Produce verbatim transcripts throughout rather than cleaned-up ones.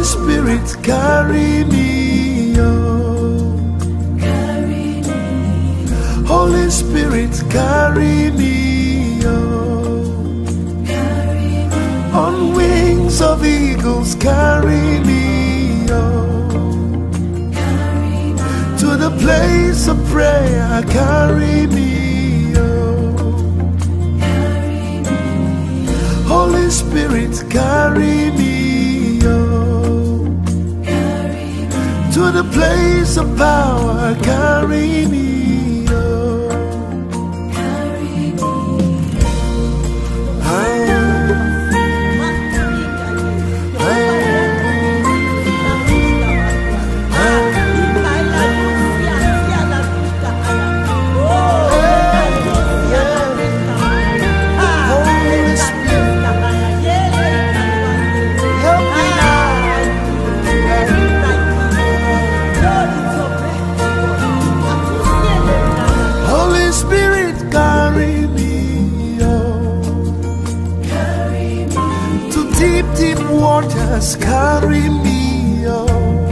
Spirit, carry me, oh. Carry me. Holy Spirit, carry me, oh. Carry me. On wings of eagles, carry me, oh. Carry me. To the place of prayer, carry me, oh. Carry me. Holy Spirit, carry me, oh. To the place of power, carry me, oh. Carry me. Deep waters, carry me, oh.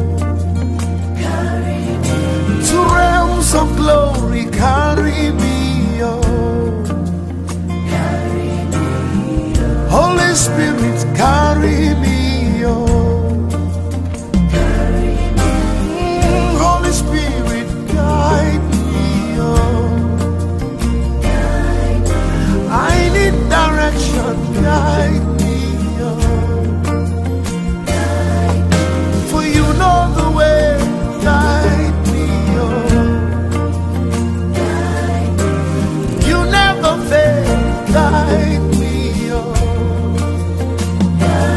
Carry me. To realms of glory, carry me, oh. Carry me. Holy Spirit, carry me, oh. Carry me. Mm, Holy Spirit, guide me, oh. Guide me. I need direction, guide me. Guide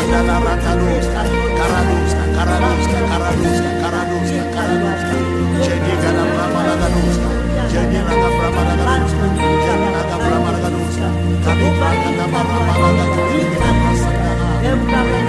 Mandala Rataluska, Karaduska, Karaduska, Karaduska, Karaduska, Karaduska, Jediga la Bramanagaduska, Jediga la Bramanagaduska, Jediga la Bramanagaduska, Kami Prakata Bramanagaduska,